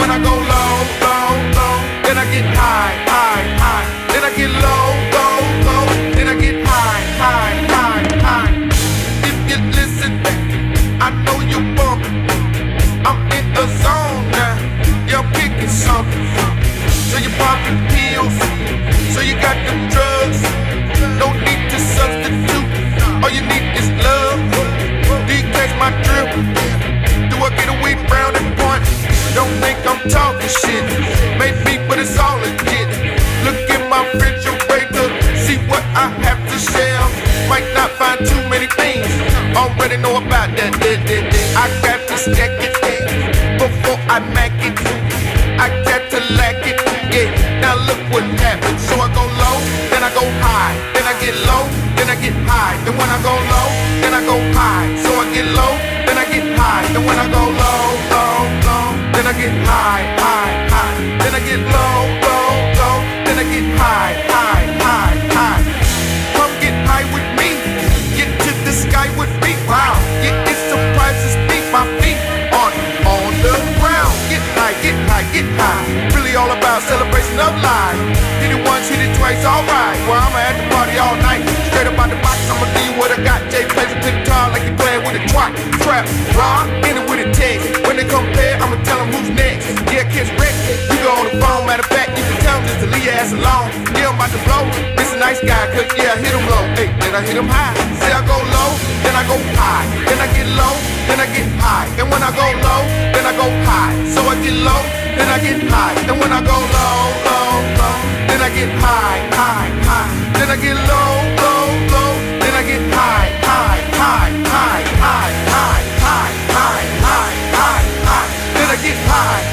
Then I go low, low, low. Then I get high, high, high. Then I get low, low, low. Then I get high, high, high, high. If you listen back, I know you bumping. I'm in the zone now. You're picking something. So you popping pills. So you got them drugs. No need to substitute. All you need is love. Do you catch my drift? Do I get away round and point? Don't think I'm talking shit. Maybe, but it's all legit. Look at my refrigerator. See what I have to share. Might not find too many things. Already know about that. I got to stack it before I mac it. I got to lack it. Yeah, now look what happens. So I go low, then I go high. Then I get low, then I get high. Then when I go low, then I go high. So I get low, then I get high. Then when I go low, low, low, then I get high, high, high. Then I get low, low, low. Then I get high, high, high, high. Come get high with me. Get to the sky with me. Wow, yeah, it surprises me. My feet on the ground. Get high, get high, get high. Really all about celebration of life. Hit it once, hit it twice, alright. Well, I'ma at the party all night. Straight up out the box, I'ma give you what I got. Jay plays a guitar like he playing with a twat. Trap, rock, in it with a text. When they compare, I'ma tell them who's next. Yeah, kids wreck. You go on the phone, matter of fact, you can tell them just to leave your ass alone. Yeah, I'm about to blow. This a nice guy, cause yeah, I hit him low. Hey, then I hit him high. Say I go low, then I go high. Then I get low, then I get high. Then when I go low, then I go high. So I get low, then I get high. Then when I go low, low, low, then I get high, high, high. Then I get low, low, low. Then I get high, high, high, high, high, high, high, high, high, high, high. Then I get high.